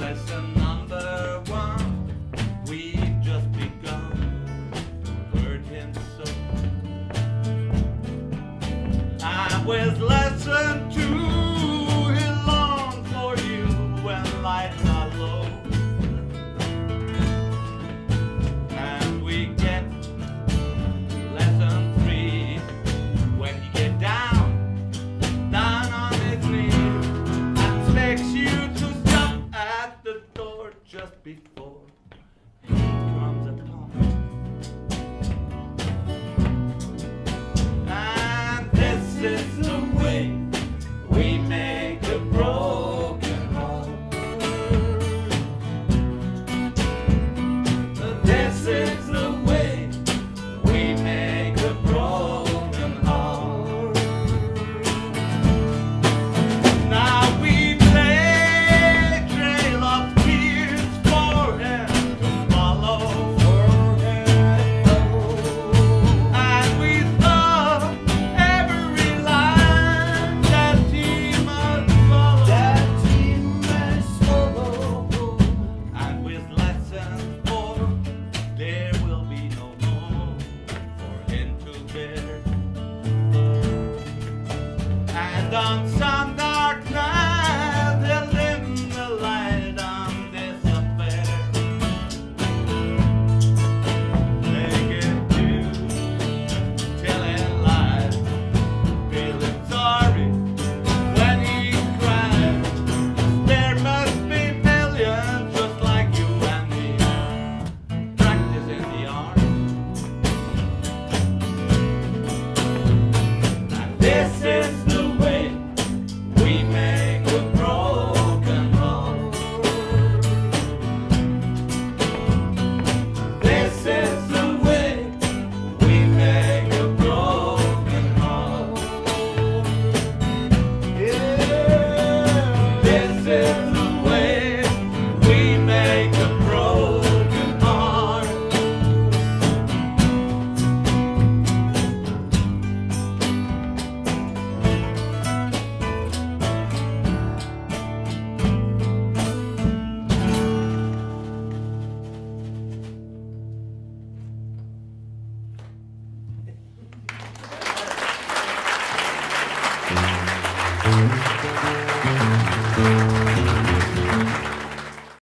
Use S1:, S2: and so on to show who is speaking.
S1: Lesson number one, we've just begun. Hurt him so. I was lesson two, he longs for you when lights are low. And we get lesson three, when you get down on his knees, and expects you to stop at the door just before